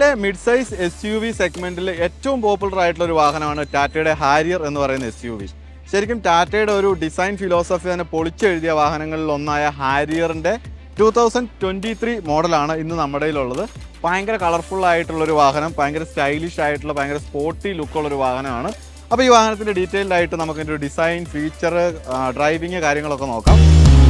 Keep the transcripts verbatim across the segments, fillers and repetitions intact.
ഇന്നത്തെ mid size S U V സെഗ്മെന്റിൽ ഏറ്റവും പോപ്പുലർ ആയിട്ടുള്ള ഒരു വാഹനമാണ് ടാറ്റയുടെ ഹാരിയർ എന്ന് പറയുന്ന എസ് യു വി. ശരിക്കും ടാറ്റയുടെ ഒരു ഡിസൈൻ ഫിലോസഫി തന്നെ പൊളിച്ചെഴുതിയ വാഹനങ്ങളിൽ ഒന്നായ ഹാരിയറിൻ്റെ ടു തൗസൻഡ് ട്വൻറ്റി ത്രീ മോഡലാണ് ഇന്ന് നമ്മുടെ കയ്യിലുള്ളത്. ഭയങ്കര കളർഫുൾ ആയിട്ടുള്ളൊരു വാഹനം, ഭയങ്കര സ്റ്റൈലിഷ് ആയിട്ടുള്ള ഭയങ്കര സ്പോർട്ടി ലുക്കുള്ളൊരു വാഹനമാണ്. അപ്പോൾ ഈ വാഹനത്തിൻ്റെ ഡീറ്റെയിൽഡ് ആയിട്ട് നമുക്ക് ഇതിൻ്റെ ഡിസൈൻ, ഫീച്ചർ, ഡ്രൈവിങ് കാര്യങ്ങളൊക്കെ നോക്കാം.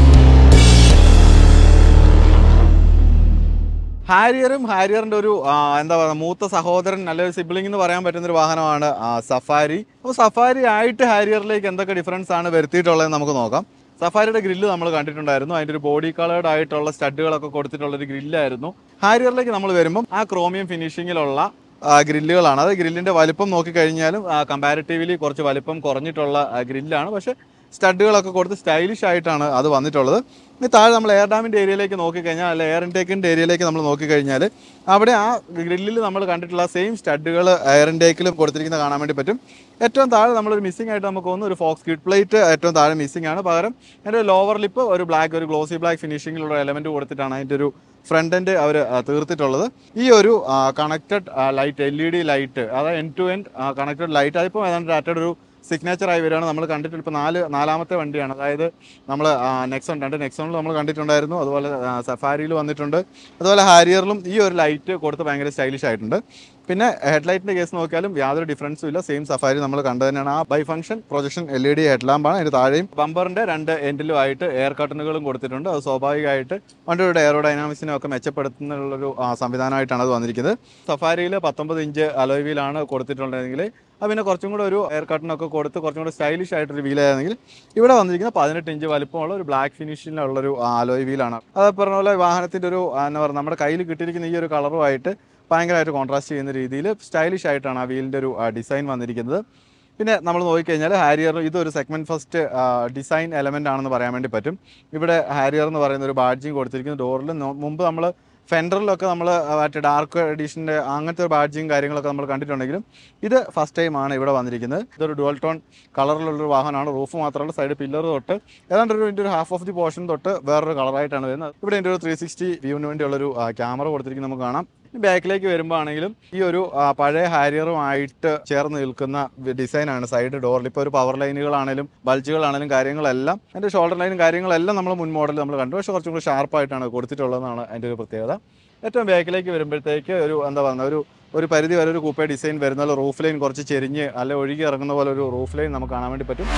ഹാരിയറും ഹാരിയറിൻ്റെ ഒരു എന്താ പറയുക മൂത്ത സഹോദരൻ, നല്ലൊരു സിബ്ലിംഗ് എന്ന് പറയാൻ പറ്റുന്നൊരു വാഹനമാണ് സഫാരി. അപ്പോൾ സഫാരി ആയിട്ട് ഹാരിയറിലേക്ക് എന്തൊക്കെ ഡിഫറൻസ് ആണ് വരുത്തിയിട്ടുള്ളതെന്ന് നമുക്ക് നോക്കാം. സഫാരിയുടെ ഗ്രില്ല് നമ്മൾ കണ്ടിട്ടുണ്ടായിരുന്നു. അതിൻ്റെ ഒരു ബോഡി കളേർഡ് ആയിട്ടുള്ള സ്റ്റഡുകളൊക്കെ കൊടുത്തിട്ടുള്ളൊരു ഗ്രില്ലായിരുന്നു. ഹാരിയറിലേക്ക് നമ്മൾ വരുമ്പം ആ ക്രോമിയം ഫിനിഷിങ്ങിലുള്ള ഗ്രില്ലുകളാണ്. അത് ഗ്രില്ലിൻ്റെ വലിപ്പം നോക്കിക്കഴിഞ്ഞാലും കമ്പാരിറ്റീവ്ലി കുറച്ച് വലിപ്പം കുറഞ്ഞിട്ടുള്ള ഗ്രില്ലാണ്. പക്ഷേ സ്റ്റഡുകളൊക്കെ കൊടുത്ത് സ്റ്റൈലിഷ് ആയിട്ടാണ് അത് വന്നിട്ടുള്ളത്. ഇനി താഴെ നമ്മൾ എയർ ഡാമിൻ്റെ ഏരിയയിലേക്ക് നോക്കിക്കഴിഞ്ഞാൽ, അല്ല എയർ ഇൻടേക്കിൻ്റെ ഏരിയയിലേക്ക് നമ്മൾ നോക്കിക്കഴിഞ്ഞാൽ അവിടെ ആ ഗ്രില്ലിൽ നമ്മൾ കണ്ടിട്ടുള്ള സെയിം സ്റ്റഡുകൾ എയർ ഇൻടേക്കിലും കൊടുത്തിരിക്കുന്നത് കാണാൻ വേണ്ടി പറ്റും. ഏറ്റവും താഴെ നമ്മളൊരു മിസ്സിംഗ് ആയിട്ട് നമുക്ക് തോന്നുന്നു ഒരു ഫോക്സ് കിഡ് പ്ലേറ്റ് ഏറ്റവും താഴെ മിസ്സിംഗ് ആണ്. പകരം അതിൻ്റെ ലോവർ ലിപ്പ് ഒരു ബ്ലാക്ക്, ഒരു ഗ്ലോസി ബ്ലാക്ക് ഫിനിഷിങ്ങിലുള്ള എലമെൻറ്റ് കൊടുത്തിട്ടാണ് അതിൻ്റെ ഒരു ഫ്രണ്ട് എൻഡ് അവർ തീർത്തിട്ടുള്ളത്. ഈ ഒരു connected light, L E D light, അതായത് end to end connected light, അതിപ്പോൾ ഏതാണ്ട് ടാറ്റയുടെ ഒരു സിഗ്നേച്ചറായി വരികയാണ്. നമ്മൾ കണ്ടിട്ട് ഇപ്പോൾ നാല് നാലാമത്തെ വണ്ടിയാണ്. അതായത് നമ്മൾ നെക്സോൺ, രണ്ട് നെക്സോണിൽ നമ്മൾ കണ്ടിട്ടുണ്ടായിരുന്നു, അതുപോലെ സഫാരിയിൽ വന്നിട്ടുണ്ട്, അതുപോലെ ഹാരിയറിലും ഈ ഒരു ലൈറ്റ് കൊടുത്ത് ഭയങ്കര സ്റ്റൈലിഷ് ആയിട്ടുണ്ട്. പിന്നെ ഹെഡ്ലൈറ്റിൻ്റെ കേസ് നോക്കിയാലും യാതൊരു ഡിഫറൻസും ഇല്ല. സെയിം സഫാരി നമ്മൾ കണ്ടു തന്നെയാണ്. ആ bi function projection L E D ഹെഡ്ലാമ്പാണ്. അതിന് താഴെയും ബമ്പറിൻ്റെ രണ്ട് എൻഡിലുമായിട്ട് എയർ കട്ടണുകളും കൊടുത്തിട്ടുണ്ട്. അത് സ്വാഭാവികമായിട്ട് വണ്ടിയുടെ എയറോഡൈനാമിക്സിനെ ഒക്കെ മെച്ചപ്പെടുത്തുന്നതിനുള്ളൊരു സംവിധാനമായിട്ടാണ് അത് വന്നിരിക്കുന്നത്. സഫാരിയിൽ പത്തൊമ്പത് ഇഞ്ച് അലോയ് വീലാണ് കൊടുത്തിട്ടുണ്ടെങ്കിൽ അത് പിന്നെ കുറച്ചും കൂടെ ഒരു എയർ കട്ടനൊക്കെ കൊടുത്ത് കുറച്ചും കൂടെ സ്റ്റൈലിഷ് ആയിട്ടൊരു വീലായിരുന്നെങ്കിൽ ഇവിടെ വന്നിരിക്കുന്ന പതിനെട്ട് ഇഞ്ച് വലിപ്പമുള്ള ഒരു ബ്ലാക്ക് ഫിനിഷിലുള്ളൊരു അലോയ് വീലാണ്. അത് പറഞ്ഞ പോലെ വാഹനത്തിൻ്റെ ഒരു എന്താ പറയുക നമ്മുടെ കയ്യിൽ കിട്ടിയിരിക്കുന്ന ഈ ഒരു കളറുമായിട്ട് ഭയങ്കരമായിട്ട് കോൺട്രാസ്റ്റ് ചെയ്യുന്ന രീതിയിൽ സ്റ്റൈലിഷ് ആയിട്ടാണ് ആ വീലിൻ്റെ ഒരു ഡിസൈൻ വന്നിരിക്കുന്നത്. പിന്നെ നമ്മൾ നോക്കിക്കഴിഞ്ഞാൽ ഹാരിയർ ഇതൊരു സെഗ്മെൻറ്റ് ഫസ്റ്റ് ഡിസൈൻ എലമെൻ്റ് ആണെന്ന് പറയാൻ വേണ്ടി പറ്റും. ഇവിടെ ഹാരിയർ എന്ന് പറയുന്ന ഒരു ബാഡ്ജിങ് കൊടുത്തിരിക്കുന്ന ഡോറിൽ മുമ്പ് നമ്മൾ ഫെൻഡറിലൊക്കെ നമ്മൾ മറ്റേ ഡാർക്ക് എഡീഷൻ്റെ അങ്ങനത്തെ ഒരു ബാഡ്ജിങ് കാര്യങ്ങളൊക്കെ നമ്മൾ കണ്ടിട്ടുണ്ടെങ്കിലും ഇത് ഫസ്റ്റ് ടൈമാണ് ഇവിടെ വന്നിരിക്കുന്നത്. ഇതൊരു ഡുവൽ ടോൺ കളറിലുള്ളൊരു വാഹനമാണ്. റൂഫ് മാത്രമല്ല, സൈഡ് പില്ലർ തൊട്ട് ഏതാണ്ട് ഒരു ഇതിൻ്റെ ഒരു ഹാഫ് ഓഫ് ദി പോർഷൻ തൊട്ട് വേറൊരു കളറായിട്ടാണ് വരുന്നത്. ഇവിടെ ഇതിൻ്റെ ഒരു ത്രീ സിക്സ്റ്റി വ്യൂവിന് വേണ്ടിയുള്ളൊരു ക്യാമറ കൊടുത്തിരിക്കുന്നത് നമുക്ക് കാണാം. ബാക്കിലേക്ക് വരുമ്പോൾ ആണെങ്കിലും ഈ ഒരു പഴയ ഹാരിയറുമായിട്ട് ചേർന്ന് നിൽക്കുന്ന ഡിസൈനാണ് സൈഡ് ഡോറിൽ. ഇപ്പോൾ ഒരു പവർ ലൈനുകളാണെങ്കിലും ബൾജുകളാണെങ്കിലും കാര്യങ്ങളെല്ലാം അതിൻ്റെ ഷോൾഡർ ലൈനും കാര്യങ്ങളെല്ലാം നമ്മൾ മുൻ മോഡലിൽ നമ്മൾ കണ്ടു. പക്ഷേ കുറച്ചും കൂടി ഷാർപ്പായിട്ടാണ് കൊടുത്തിട്ടുള്ളതെന്നാണ് അതിൻ്റെ ഒരു പ്രത്യേകത. ഏറ്റവും ബാക്കിലേക്ക് വരുമ്പോഴത്തേക്ക് ഒരു എന്താ പറയുക ഒരു ഒരു പരിധി വരെ ഒരു കൂപ്പേ ഡിസൈൻ വരുന്ന റൂഫ് ലൈൻ കുറച്ച് ചെരിഞ്ഞ് അല്ലെ ഒഴുകി ഇറങ്ങുന്ന പോലെ ഒരു റൂഫ് ലൈൻ നമുക്ക് കാണാൻ വേണ്ടി പറ്റും.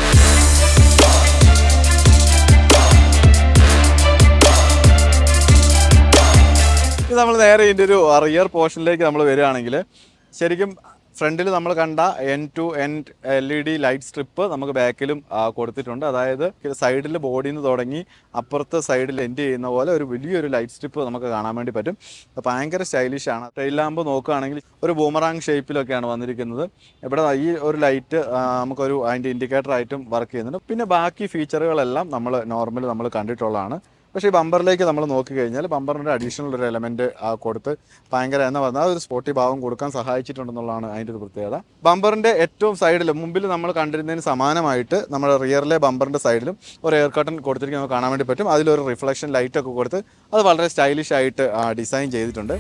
ഇത് നമ്മൾ നേരെ ഇതിൻ്റെ ഒരു റിയർ പോർഷനിലേക്ക് നമ്മൾ വരികയാണെങ്കിൽ ശരിക്കും ഫ്രണ്ടിൽ നമ്മൾ കണ്ട end to end L E D light strip നമുക്ക് ബാക്കിലും കൊടുത്തിട്ടുണ്ട്. അതായത് സൈഡിൽ ബോഡിയിൽ നിന്ന് തുടങ്ങി അപ്പുറത്തെ സൈഡിൽ എൻഡ് ചെയ്യുന്ന പോലെ ഒരു വലിയൊരു ലൈറ്റ് സ്ട്രിപ്പ് നമുക്ക് കാണാൻ വേണ്ടി പറ്റും. ഭയങ്കര സ്റ്റൈലിഷാണ്. ടെയിൽ ലാമ്പ് നോക്കുകയാണെങ്കിൽ ഒരു ബൂമറാങ് ഷേപ്പിലൊക്കെയാണ് വന്നിരിക്കുന്നത്. ഇവിടെ ഈ ഒരു ലൈറ്റ് നമുക്കൊരു അതിൻ്റെ ഇൻഡിക്കേറ്ററായിട്ടും വർക്ക് ചെയ്യുന്നുണ്ട്. പിന്നെ ബാക്കി ഫീച്ചറുകളെല്ലാം നമ്മൾ നോർമൽ നമ്മൾ കണ്ടിട്ടുള്ളതാണ്. പക്ഷേ ഈ ബമ്പറിലേക്ക് നമ്മൾ നോക്കിക്കഴിഞ്ഞാൽ ബമ്പറിൻ്റെ അഡീഷണൽ ഒരു എലമെൻറ്റ് കൊടുത്ത് ഭയങ്കര എന്ന് പറഞ്ഞാൽ ഒരു സ്പോർട്ടി ഭാവം കൊടുക്കാൻ സഹായിച്ചിട്ടുണ്ടെന്നുള്ളതാണ് അതിൻ്റെ ഒരു പ്രത്യേകത. ബമ്പറിൻ്റെ ഏറ്റവും സൈഡിൽ മുമ്പിൽ നമ്മൾ കണ്ടിരുന്നതിന് സമാനമായിട്ട് നമ്മുടെ റിയറിലെ ബമ്പറിൻ്റെ സൈഡിലും ഒരു എയർ കട്ടൺ കൊടുത്തിരിക്കുന്നത് നമുക്ക് കാണാൻ വേണ്ടി പറ്റും. അതിലൊരു റിഫ്ലക്ഷൻ ലൈറ്റൊക്കെ കൊടുത്ത് അത് വളരെ സ്റ്റൈലിഷ് ആയിട്ട് ഡിസൈൻ ചെയ്തിട്ടുണ്ട്.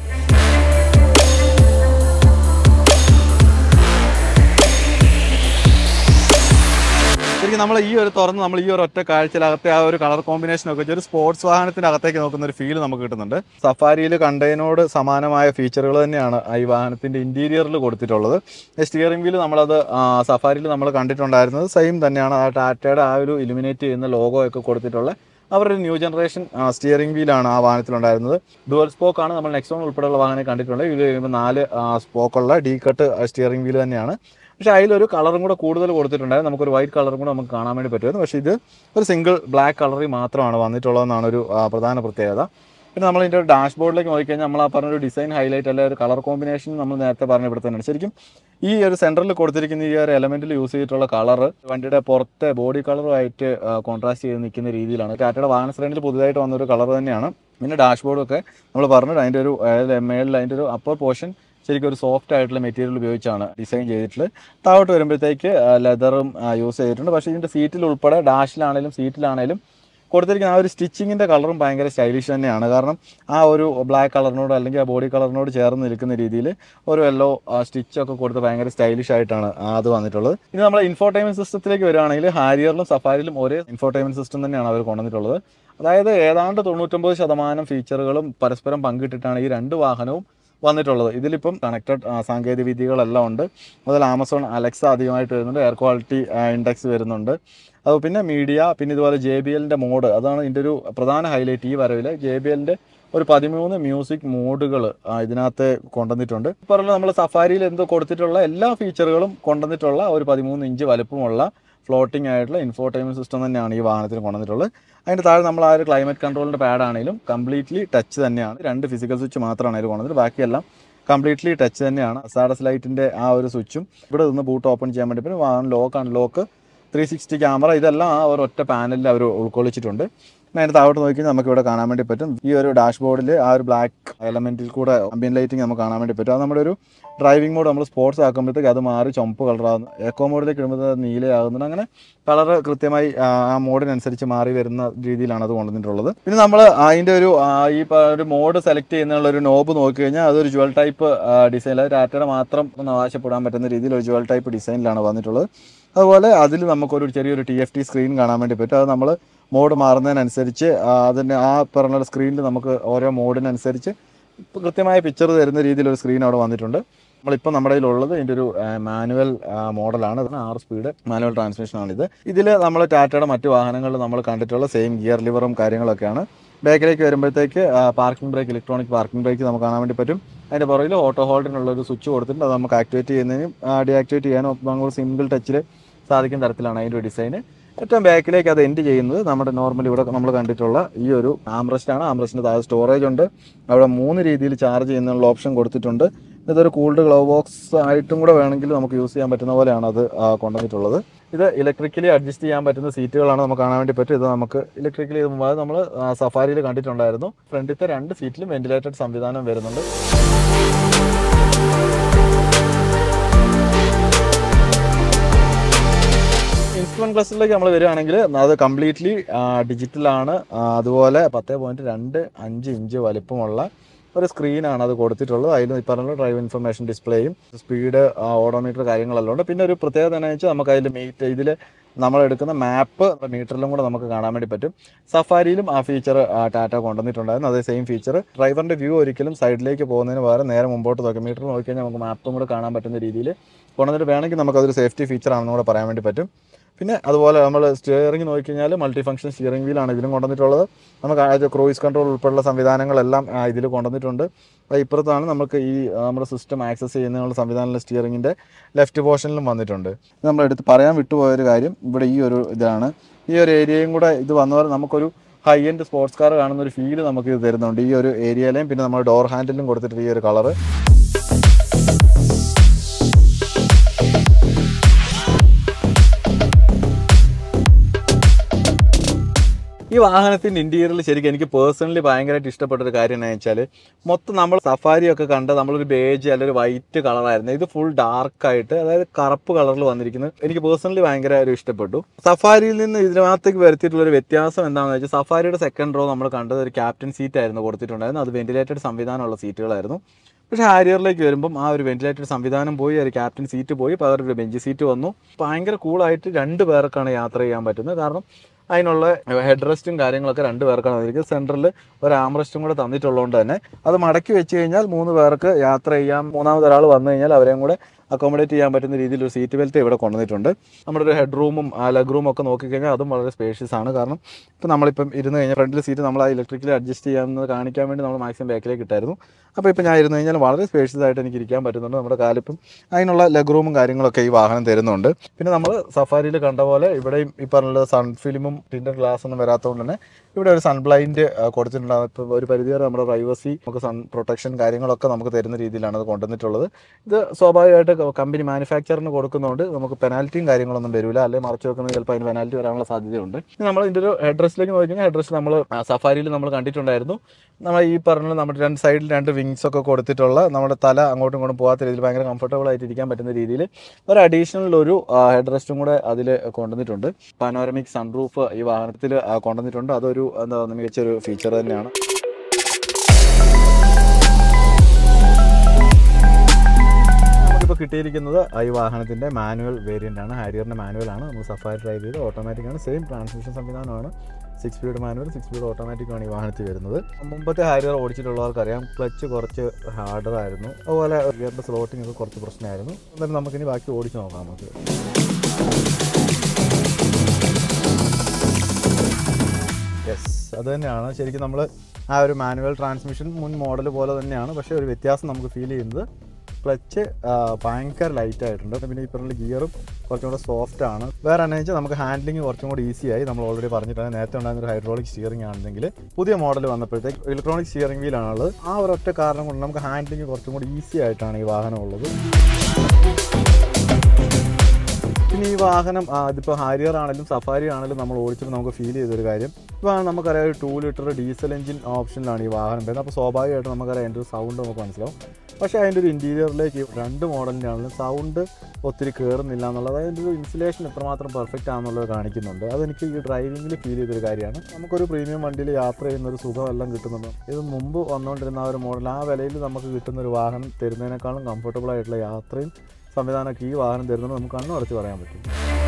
ശരിക്കും നമ്മൾ ഈ ഒരു തുറന്ന് നമ്മൾ ഈ ഒരു ഒറ്റ കാഴ്ചയിലകത്തെ ആ ഒരു കളർ കോമ്പിനേഷനൊക്കെ വെച്ച് ഒരു സ്പോർട്സ് വാഹനത്തിൻ്റെ അകത്തേക്ക് നോക്കുന്ന ഒരു ഫീൽ നമുക്ക് കിട്ടുന്നുണ്ട്. സഫാരിയിൽ കണ്ടതിനോട് സമാനമായ ഫീച്ചറുകൾ തന്നെയാണ് ഈ വാഹനത്തിൻ്റെ ഇൻറ്റീരിയറിൽ കൊടുത്തിട്ടുള്ളത്. സ്റ്റിയറിംഗ് വീല് നമ്മളത് സഫാരിയിൽ നമ്മൾ കണ്ടിട്ടുണ്ടായിരുന്നത് സെയിം തന്നെയാണ്. ആ ടാറ്റയുടെ ആ ഒരു ഇലുമിനേറ്റ് ചെയ്യുന്ന ലോഗോ ഒക്കെ കൊടുത്തിട്ടുള്ള അവരുടെ ന്യൂ ജനറേഷൻ സ്റ്റിയറിംഗ് വീലാണ് ആ വാഹനത്തിലുണ്ടായിരുന്നത്. ഡുവൽ സ്പോക്കാണ് നമ്മൾ നെക്സോൺ ഉൾപ്പെടെയുള്ള വാഹനം കണ്ടിട്ടുള്ളത്. ഇത് കഴിയുമ്പോൾ നാല് സ്പോക്കുള്ള ഡി കട്ട് സ്റ്റിയറിംഗ് വീല് തന്നെയാണ്. പക്ഷേ അതിലൊരു കളറും കൂടെ കൂടുതൽ കൊടുത്തിട്ടുണ്ടായിരുന്നു. നമുക്കൊരു വൈറ്റ് കളറും കൂടെ നമുക്ക് കാണാൻ വേണ്ടി പറ്റുമായിരുന്നു. പക്ഷേ ഇത് ഒരു സിംഗിൾ ബ്ലാക്ക് കളറിൽ മാത്രമാണ് വന്നിട്ടുള്ളതെന്നാണ് ഒരു പ്രധാന പ്രത്യേകത. പിന്നെ നമ്മൾ ഇതിൻ്റെ ഡാഷ്ബോർഡിലേക്ക് നോക്കിക്കഴിഞ്ഞാൽ നമ്മൾ ആ പറഞ്ഞൊരു ഡിസൈൻ ഹൈലൈറ്റ് അല്ലെ ഒരു കളർ കോമ്പിനേഷൻ നമ്മൾ നേരത്തെ പറഞ്ഞ ഇവിടെ തന്നെയാണ്. ശരിക്കും ഈ ഒരു സെൻറ്ററിൽ കൊടുത്തിരിക്കുന്ന ഈ ഒരു എലമെൻറ്റിൽ യൂസ് ചെയ്തിട്ടുള്ള കളർ വണ്ടിയുടെ പുറത്തെ ബോഡി കളറുമായിട്ട് കോൺട്രാസ്റ്റ് ചെയ്ത് നിൽക്കുന്ന രീതിയിലാണ്. ടാറ്റയുടെ വാഹന ശ്രേണിയിൽ പുതുതായിട്ട് വന്നൊരു കളർ തന്നെയാണ്. പിന്നെ ഡാഷ്ബോർഡൊക്കെ നമ്മൾ പറഞ്ഞത് അതിൻ്റെ ഒരു മേളിൽ അതിൻ്റെ ഒരു അപ്പർ പോർഷൻ ശരിക്കും ഒരു സോഫ്റ്റ് ആയിട്ടുള്ള മെറ്റീരിയൽ ഉപയോഗിച്ചാണ് ഡിസൈൻ ചെയ്തിട്ടുള്ളത്. താഴോട്ട് വരുമ്പോഴത്തേക്ക് ലെതറും യൂസ് ചെയ്തിട്ടുണ്ട്. പക്ഷേ ഇതിൻ്റെ സീറ്റിൽ ഉൾപ്പെടെ ഡാഷിലാണെങ്കിലും സീറ്റിലാണെങ്കിലും കൊടുത്തിരിക്കുന്ന ആ ഒരു സ്റ്റിച്ചിങ്ങിൻ്റെ കളറും ഭയങ്കര സ്റ്റൈലിഷ് തന്നെയാണ്. കാരണം ആ ഒരു ബ്ലാക്ക് കളറിനോട് അല്ലെങ്കിൽ ആ ബോഡി കളറിനോട് ചേർന്ന് നിൽക്കുന്ന രീതിയിൽ ഒരു യെല്ലോ സ്റ്റിച്ചൊക്കെ കൊടുത്ത് ഭയങ്കര സ്റ്റൈലിഷ് ആയിട്ടാണ് അത് വന്നിട്ടുള്ളത്. ഇനി നമ്മൾ ഇൻഫോർടൈൻമെൻറ്റ് സിസ്റ്റത്തിലേക്ക് വരികയാണെങ്കിൽ ഹാരിയറിലും സഫാരിയിലും ഒരേ ഇൻഫോർടൈൻമെൻറ്റ് സിസ്റ്റം തന്നെയാണ് അവർ കൊണ്ടുവന്നിട്ടുള്ളത്. അതായത് ഏതാണ്ട് തൊണ്ണൂറ്റൊമ്പത് ശതമാനം ഫീച്ചറുകളും പരസ്പരം പങ്കിട്ടിട്ടാണ് ഈ രണ്ട് വാഹനവും വന്നിട്ടുള്ളത്. ഇതിലിപ്പം കണക്റ്റഡ് സാങ്കേതിക വിദ്യകളെല്ലാം ഉണ്ട്. അതിൽ ആമസോൺ അലക്സ അധികമായിട്ട് വരുന്നുണ്ട്, എയർ ക്വാളിറ്റി ഇൻഡെക്സ് വരുന്നുണ്ട്, അത് പിന്നെ മീഡിയ, പിന്നെ ഇതുപോലെ ജെ ബി എല്ലിൻ്റെ മോഡ്, അതാണ് ഇതിൻ്റെ ഒരു പ്രധാന ഹൈലൈറ്റ് ഈ വരവിൽ. ജെ ബി എല്ലിൻ്റെ ഒരു പതിമൂന്ന് മ്യൂസിക് മോഡുകൾ ഇതിനകത്ത് കൊണ്ടുവന്നിട്ടുണ്ട്. പറഞ്ഞാൽ നമ്മൾ സഫാരിയിൽ എന്തോ കൊടുത്തിട്ടുള്ള എല്ലാ ഫീച്ചറുകളും കൊണ്ടുവന്നിട്ടുള്ള ഒരു പതിമൂന്ന് ഇഞ്ച് വലുപ്പമുള്ള ഫ്ലോട്ടിംഗ് ആയിട്ടുള്ള ഇൻഫോർടൈൻമെൻറ്റ് സിസ്റ്റം തന്നെയാണ് ഈ വാഹനത്തിന് കൊണ്ടുവന്നിട്ടുള്ളത്. അതിൻ്റെ താഴെ നമ്മൾ ആ ഒരു ക്ലൈമറ്റ് കൺട്രോളിൻ്റെ പാഡാണെങ്കിലും കംപ്ലീറ്റ്ലി ടച്ച് തന്നെയാണ്. രണ്ട് ഫിസിക്കൽ സ്വിച്ച് മാത്രമാണ് അതിൽ കൊണ്ടുവന്നത്, ബാക്കിയെല്ലാം കംപ്ലീറ്റ്ലി ടച്ച് തന്നെയാണ്. സാഡസ് ലൈറ്റിൻ്റെ ആ ഒരു സ്വിച്ചും ഇവിടെ നിന്ന് ബൂട്ട് ഓപ്പൺ ചെയ്യാൻ വേണ്ടി പിന്നെ വാഹനം lock unlock three sixty camera ഇതെല്ലാം ആ ഒരു ഒറ്റ പാനലിൽ അവർ ഉൾക്കൊള്ളിച്ചിട്ടുണ്ട്. പിന്നെ അതിൻ്റെ താഴോട്ട് നോക്കി നമുക്ക് ഇവിടെ കാണാൻ വേണ്ടി പറ്റും ഈ ഒരു ഡാഷ്ബോർഡിൽ ആ ഒരു ബ്ലാക്ക് എലമെൻറ്റിൽ കൂടെ അംബിയൻ ലൈറ്റിംഗ് നമുക്ക് കാണാൻ വേണ്ടി പറ്റും. അത് നമ്മുടെ ഒരു ഡ്രൈവിംഗ് മോഡ് നമ്മൾ സ്പോർട്സ് ആക്കുമ്പോഴത്തേക്ക് അത് മാറി ചുമപ്പ് കളറാകുന്നു, എക്കോ മോഡിലേക്ക് ഇടുമ്പോൾ നീലയാകുന്നുണ്ട്. അങ്ങനെ കളറ് കൃത്യമായി ആ മോഡിനനുസരിച്ച് മാറി വരുന്ന രീതിയിലാണ് അത് കൊണ്ടുവന്നിട്ടുള്ളത്. പിന്നെ നമ്മൾ അതിൻ്റെ ഒരു ഈ ഒരു മോഡ് സെലക്ട് ചെയ്യുന്നുള്ള ഒരു നോബ് നോക്കി കഴിഞ്ഞാൽ അതൊരു ജുവൽ ടൈപ്പ് ഡിസൈൻ, അത് ടാറ്റയുടെ മാത്രം ഒന്ന് അവകാശപ്പെടാൻ പറ്റുന്ന രീതിയിൽ ഒരു ജുവൽ ടൈപ്പ് ഡിസൈനിലാണ് വന്നിട്ടുള്ളത്. അതുപോലെ അതിൽ നമുക്കൊരു ചെറിയൊരു ടി എഫ് ടി സ്ക്രീൻ കാണാൻ വേണ്ടി പറ്റും. അത് നമ്മൾ മോഡ് മാറുന്നതിനനുസരിച്ച് അതിൻ്റെ ആ പറഞ്ഞ സ്ക്രീനിൽ നമുക്ക് ഓരോ മോഡിനനുസരിച്ച് കൃത്യമായ പിക്ചർ തരുന്ന രീതിയിലൊരു സ്ക്രീൻ അവിടെ വന്നിട്ടുണ്ട്. നമ്മളിപ്പോൾ നമ്മുടെ കയ്യിലുള്ളത് ഇതിൻ്റെ ഒരു മാനുവൽ മോഡലാണ്, അതിന് ആറ് സ്പീഡ് മാനുവൽ ട്രാൻസ്മിഷനാണിത്. ഇതിൽ നമ്മൾ ടാറ്റയുടെ മറ്റ് വാഹനങ്ങളിൽ നമ്മൾ കണ്ടിട്ടുള്ള സെയിം ഗിയർ ലിവറും കാര്യങ്ങളൊക്കെയാണ്. ബാക്കിലേക്ക് വരുമ്പോഴത്തേക്ക് parking brake, electronic parking brake നമുക്ക് കാണാൻ വേണ്ടി പറ്റും. അതിൻ്റെ പുറകിൽ ഓട്ടോ ഹോൾഡിനുള്ള ഒരു സ്വിച്ച് കൊടുത്തിട്ടുണ്ട്, അത് നമുക്ക് ആക്ടിവേറ്റ് ചെയ്യുന്നതിനും ഡീആക്ടിവേറ്റ് ചെയ്യാനും നമുക്ക് സിംഗിൾ ടച്ചിൽ സാധിക്കുന്ന തരത്തിലാണ് അതിൻ്റെ ഡിസൈന്. ഏറ്റവും ബാക്കിലേക്ക് അത് എൻഡ് ചെയ്യുന്നത് നമ്മുടെ നോർമലി ഇവിടെ നമ്മൾ കണ്ടിട്ടുള്ള ഈ ഒരു ആംറസ്റ്റാണ്. ആംറസ്റ്റിൻ്റെ താഴെ സ്റ്റോറേജ് ഉണ്ട്, അവിടെ മൂന്ന് രീതിയിൽ ചാർജ് ചെയ്യുന്നുള്ള ഓപ്ഷൻ കൊടുത്തിട്ടുണ്ട്. ഇതൊരു കൂൾഡ് ഗ്ലൗ ബോക്സ് ആയിട്ടും കൂടെ വേണമെങ്കിൽ നമുക്ക് യൂസ് ചെയ്യാൻ പറ്റുന്ന പോലെയാണ് അത് കൊണ്ടുവന്നിട്ടുള്ളത്. ഇത് ഇലക്ട്രിക്കലി അഡ്ജസ്റ്റ് ചെയ്യാൻ പറ്റുന്ന സീറ്റുകളാണ് നമുക്ക് കാണാൻ വേണ്ടി പറ്റും. ഇത് നമുക്ക് ഇലക്ട്രിക്കലി അത് നമ്മൾ സഫാരിയിൽ കണ്ടിട്ടുണ്ടായിരുന്നു. ഫ്രണ്ടിലത്തെ രണ്ട് സീറ്റിലും വെന്റിലേറ്റഡ് സംവിധാനം വരുന്നുണ്ട്. ഇൻസ്ട്രുമെന്റ് ക്ലസ്റ്ററിലേക്ക് നമ്മൾ വരികയാണെങ്കിൽ അത് കംപ്ലീറ്റ്ലി ഡിജിറ്റലാണ്. അതുപോലെ പത്ത് പോയിന്റ് രണ്ട് അഞ്ച് ഇഞ്ച് വലിപ്പമുള്ള ഒരു സ്ക്രീനാണ് അത് കൊടുത്തിട്ടുള്ളത്. അതിൽ ഈ പറഞ്ഞ ഡ്രൈവ് ഇൻഫർമേഷൻ ഡിസ്പ്ലേയും സ്പീഡ് ഓഡോമീറ്റർ കാര്യങ്ങളെല്ലാം ഉണ്ട്. പിന്നെ ഒരു പ്രത്യേകത എന്ന് വെച്ചാൽ നമുക്ക് അതിൽ മീറ്റ് ഇതിൽ നമ്മളെടുക്കുന്ന മാപ്പ് മീറ്ററിലും കൂടെ നമുക്ക് കാണാൻ വേണ്ടി പറ്റും. സഫാരിയിലും ആ ഫീച്ചർ ടാറ്റ കൊണ്ടുവന്നിട്ടുണ്ടായിരുന്നു. അതേ സെയിം ഫീച്ചർ ഡ്രൈവറിൻ്റെ വ്യൂ ഒരിക്കലും സൈഡിലേക്ക് പോകുന്നതിന് പകരം നേരെ മുമ്പോട്ട് നോക്കി മീറ്റർ നോക്കിക്കഴിഞ്ഞാൽ നമുക്ക് മാപ്പും കൂടെ കാണാൻ പറ്റുന്ന രീതിയിൽ കൊണ്ടുവന്നിട്ട് വേണമെങ്കിൽ നമുക്കതൊരു സേഫ്റ്റി ഫീച്ചർ ആണെന്ന് കൂടെ പറയാൻ വേണ്ടി പറ്റും. പിന്നെ അതുപോലെ നമ്മൾ സ്റ്റിയറിംഗ് നോക്കിക്കഴിഞ്ഞാൽ മൾട്ടി ഫംഗ്ഷൻ സ്റ്റിയറിംഗ് വീലാണ് ഇതിലും കൊണ്ടുവന്നിട്ടുള്ളത്. നമുക്ക് ക്രൂയിസ് കൺട്രോൾ ഉൾപ്പെടെയുള്ള സംവിധാനങ്ങളെല്ലാം ഇതിൽ കൊണ്ടുവന്നിട്ടുണ്ട്. ഇപ്പുറത്താണ് നമുക്ക് ഈ നമ്മുടെ സിസ്റ്റം ആക്സസ് ചെയ്യുന്നതിനുള്ള സംവിധാനമുള്ള സ്റ്റിയറിംഗിൻ്റെ ലെഫ്റ്റ് പോർഷനിലും വന്നിട്ടുണ്ട്. നമ്മളെടുത്ത് പറയാൻ വിട്ടുപോയൊരു കാര്യം ഇവിടെ ഈ ഒരു ഇതാണ്, ഈ ഒരു ഏരിയയും കൂടെ ഇത് വന്നവരെ നമുക്കൊരു ഹൈ എൻഡ് സ്പോർട്സ് കാർ കാണുന്ന ഒരു ഫീല് നമുക്ക് ഇത് തരുന്നുണ്ട് ഈ ഒരു ഏരിയയിലെയും. പിന്നെ നമ്മൾ ഡോർ ഹാൻഡിലും കൊടുത്തിട്ട് ഈ ഒരു കളറ്. ഈ വാഹനത്തിൻ്റെ ഇൻറ്റീരിയറിൽ ശരിക്കും എനിക്ക് പേഴ്സണലി ഭയങ്കരമായിട്ട് ഇഷ്ടപ്പെട്ടൊരു കാര്യം എന്ന് വെച്ചാൽ മൊത്തം നമ്മൾ സഫാരിയൊക്കെ കണ്ട് നമ്മളൊരു ബേജ് അല്ലെങ്കിൽ ഒരു വൈറ്റ് കളറായിരുന്നു. ഇത് ഫുൾ ഡാർക്കായിട്ട് അതായത് കറുപ്പ് കളറിൽ വന്നിരിക്കുന്നത് എനിക്ക് പേഴ്സണലി ഭയങ്കര ഒരു ഇഷ്ടപ്പെട്ടു. സഫാരിയിൽ നിന്ന് ഇതിനകത്തേക്ക് വരുത്തിയിട്ടുള്ളൊരു വ്യത്യാസം എന്താണെന്ന് വെച്ചാൽ സഫാരിയുടെ സെക്കൻഡ് റോ നമ്മൾ കണ്ടത് ഒരു ക്യാപ്റ്റൻ സീറ്റ് ആയിരുന്നു കൊടുത്തിട്ടുണ്ടായിരുന്നു. അത് വെന്റിലേറ്റഡ് സംവിധാനമുള്ള സീറ്റുകളായിരുന്നു. പക്ഷേ ഹാരിയറിലേക്ക് വരുമ്പം ആ ഒരു വെന്റിലേറ്റഡ് സംവിധാനം പോയി, ഒരു ക്യാപ്റ്റൻ സീറ്റ് പോയി, പകരം ഒരു ബെഞ്ച് സീറ്റ് വന്നു. ഭയങ്കര കൂളായിട്ട് രണ്ട് പേർക്കാണ് യാത്ര ചെയ്യാൻ പറ്റുന്നത്. കാരണം അതിനുള്ള ഹെഡ് റെസ്റ്റും കാര്യങ്ങളൊക്കെ രണ്ട് പേർക്കാണ് വന്നിരിക്കുന്നത്. സെൻറ്ററിൽ ഒരു ആംറെസ്റ്റും കൂടെ തന്നിട്ടുള്ളതുകൊണ്ട് തന്നെ അത് മടക്കി വെച്ച് കഴിഞ്ഞാൽ മൂന്ന് പേർക്ക് യാത്ര ചെയ്യാം. മൂന്നാമത് ഒരാൾ വന്നു കഴിഞ്ഞാൽ അവരെയും കൂടെ അക്കോമഡേറ്റ് ചെയ്യാൻ പറ്റുന്ന രീതിയിൽ ഒരു സീറ്റ് ബെൽറ്റ് ഇവിടെ കൊണ്ടുവന്നിട്ടുണ്ട്. നമ്മുടെ ഒരു ഹെഡ് റൂമും ലെഗ് റൂമും ഒക്കെ നോക്കിക്കഴിഞ്ഞാൽ അതും വളരെ സ്പേഷ്യസ് ആണ്. കാരണം ഇപ്പോൾ നമ്മളിപ്പം ഇരുന്ന് കഴിഞ്ഞാൽ ഫ്രണ്ടിൽ സീറ്റ് നമ്മൾ ആ ഇലക്ട്രിക്കലി അഡ്ജസ്റ്റ് ചെയ്യാമെന്ന് കാണിക്കാൻ വേണ്ടി നമ്മൾ മാക്സിമം ബാക്കിലേക്ക് ഇട്ടായിരുന്നു. അപ്പോൾ ഇപ്പോൾ ഞാൻ ഇരുന്ന് കഴിഞ്ഞാൽ വളരെ സ്പേഷ്യസ് ആയിട്ട് എനിക്ക് ഇരിക്കാൻ പറ്റുന്നുണ്ട്. നമ്മുടെ കാലിപ്പം അതിനുള്ള ലെഗ് റൂമും കാര്യങ്ങളൊക്കെ ഈ വാഹനം തരുന്നുണ്ട്. പിന്നെ നമ്മൾ സഫാരിയിൽ കണ്ട പോലെ ഇവിടെയും ഈ പറഞ്ഞ സൺ ഫിലിമും ടിൻഡർ ഗ്ലാസ് ഒന്നും വരാത്തതുകൊണ്ട് തന്നെ ഇവിടെ ഒരു സൺ ബ്ലൈൻഡ് കൊടുത്തിട്ടുണ്ടാകും. ഇപ്പോൾ ഒരു പരിധിവരെ നമ്മുടെ പ്രൈവസി നമുക്ക് സൺ പ്രൊട്ടക്ഷൻ കാര്യങ്ങളൊക്കെ നമുക്ക് തരുന്ന രീതിയിലാണ് അത് കൊണ്ടുവന്നിട്ടുള്ളത്. ഇത് സ്വാഭാവികമായിട്ട് കമ്പനി മാനുഫാക്ചറിന് കൊടുക്കുന്നതുകൊണ്ട് നമുക്ക് പെനാൽറ്റിയും കാര്യങ്ങളൊന്നും വരില്ല. അല്ലെങ്കിൽ മറച്ചു വെക്കുന്നത് ചിലപ്പോൾ അതിന് പെനാൽറ്റി വരാനുള്ള സാധ്യതയുണ്ട്. നമ്മൾ ഇതിൻ്റെ ഒരു ഹെഡ്രസ്സിലേക്ക് നോക്കിക്കഴിഞ്ഞാൽ ഹെഡ്രസ് നമ്മൾ സഫാരിയിൽ നമ്മൾ കണ്ടിട്ടുണ്ടായിരുന്നു. നമ്മൾ ഈ പറഞ്ഞ നമ്മുടെ രണ്ട് സൈഡിൽ രണ്ട് വിങ്സ് ഒക്കെ കൊടുത്തിട്ടുള്ള നമ്മുടെ തല അങ്ങോട്ടും ഇങ്ങോട്ടും പോകാത്ത രീതിയിൽ ഭയങ്കര കംഫർട്ടബിൾ ആയിട്ട് ഇരിക്കാൻ പറ്റുന്ന രീതിയിൽ ഒരു അഡീഷണൽ ഒരു ഹെഡ് റെസ്റ്റും കൂടെ അതിൽ കൊണ്ടുവന്നിട്ടുണ്ട്. പാനോരമിക് സൺറൂഫ് ഈ വാഹനത്തിൽ കൊണ്ടുവന്നിട്ടുണ്ട്. അതൊരു എന്താ മികച്ചൊരു ഫീച്ചർ തന്നെയാണ്. നമുക്കിപ്പോൾ കിട്ടിയിരിക്കുന്നത് ഈ വാഹനത്തിൻ്റെ മാനുവൽ വേരിയൻ്റ് ആണ്. ഹാരിയറിൻ്റെ മാനുവലാണ്. നമുക്ക് സഫാരി ഡ്രൈവ് ചെയ്ത് ഓട്ടോമാറ്റിക്കാണ്. സെയിം ട്രാൻസ്മിഷൻ സംവിധാനമാണ്. Six speed manual, six speed ഓട്ടോമാറ്റിക്കാണ് ഈ വാഹനത്തിൽ വരുന്നത്. മുമ്പത്തെ ഹാരിയർ ഓടിച്ചിട്ടുള്ളവർക്കറിയാം ക്ലച്ച് കുറച്ച് ഹാർഡറായിരുന്നു. അതുപോലെ ഗിയറിൻ്റെ സ്ലോട്ടിംഗ് ഒക്കെ കുറച്ച് പ്രശ്നമായിരുന്നു. എന്നാലും നമുക്കിനി ബാക്കി ഓടിച്ച് നോക്കാം. നമുക്ക് യെസ്, അത് തന്നെയാണ് ശരിക്കും നമ്മൾ ആ ഒരു മാനുവൽ ട്രാൻസ്മിഷൻ മുൻ മോഡൽ പോലെ തന്നെയാണ്. പക്ഷേ ഒരു വ്യത്യാസം നമുക്ക് ഫീൽ ചെയ്യുന്നത് ക്ലച്ച് ഭയങ്കര ലൈറ്റ് ആയിട്ടുണ്ട്. പിന്നെ ഈ പറഞ്ഞ ഗിയറും കുറച്ചും കൂടെ സോഫ്റ്റ് ആണ്. വേറെ എന്നാ വെച്ചാൽ നമുക്ക് ഹാൻഡ്ലിംഗ് കുറച്ചും കൂടി ഈസി ആയി. നമ്മൾ ഓൾറെഡി പറഞ്ഞിട്ടാണ് നേരത്തെ ഉണ്ടായിരുന്ന ഒരു ഹൈഡ്രോളിക് സ്റ്റിയറിംഗ് ആണെങ്കിൽ പുതിയ മോഡൽ വന്നപ്പോഴത്തേക്ക് ഇലക്ട്രോണിക് സ്റ്റിയറിംഗ് വീലാണുള്ളത്. ആ ഒരൊറ്റ കാരണം കൊണ്ട് നമുക്ക് ഹാൻഡ്ലിംഗ് കുറച്ചും കൂടി ഈസി ആയിട്ടാണ് ഈ വാഹനം ഉള്ളത്. പിന്നെ ഈ വാഹനം ഇതിപ്പോൾ ഹാരിയർ ആണെങ്കിലും സഫാരി ആണെങ്കിലും നമ്മൾ ഓടിച്ചപ്പോൾ നമുക്ക് ഫീൽ ചെയ്തൊരു കാര്യം, ഇപ്പോൾ നമുക്കറിയാം ഒരു ടു ലിറ്റർ ഡീസൽ എഞ്ചിൻ ഓപ്ഷനിലാണ് ഈ വാഹനം വരുന്നത്. അപ്പോൾ സ്വാഭാവികമായിട്ട് നമുക്കറിയാം അതിൻ്റെ ഒരു സൗണ്ട് നമുക്ക് മനസ്സിലാവും. പക്ഷേ അതിൻ്റെ ഒരു ഇൻറ്റീരിയറിലേക്ക് രണ്ട് മോഡലിൻ്റെ ആണെങ്കിലും സൗണ്ട് ഒത്തിരി കയറുന്നില്ല എന്നുള്ളത്, അതിൻ്റെ ഒരു ഇൻസുലേഷൻ എത്രമാത്രം പെർഫെക്റ്റ് ആണെന്നുള്ളത് കാണിക്കുന്നുണ്ട്. അതെനിക്ക് ഈ ഡ്രൈവിങ്ങിൽ ഫീൽ ചെയ്തൊരു കാര്യമാണ്. നമുക്കൊരു പ്രീമിയം വണ്ടിയിൽ യാത്ര ചെയ്യുന്ന ഒരു സുഖമെല്ലാം കിട്ടുന്നുണ്ട്. ഇത് മുമ്പ് വന്നുകൊണ്ടിരുന്ന ആ ഒരു മോഡൽ ആ വിലയിൽ നമുക്ക് കിട്ടുന്ന ഒരു വാഹനം തരുന്നതിനേക്കാളും കംഫർട്ടബിൾ ആയിട്ടുള്ള യാത്രയും സംവിധാനമൊക്കെ ഈ വാഹനം തരുന്നത് നമുക്ക് കണ്ണു അടച്ച് പറയാൻ പറ്റും.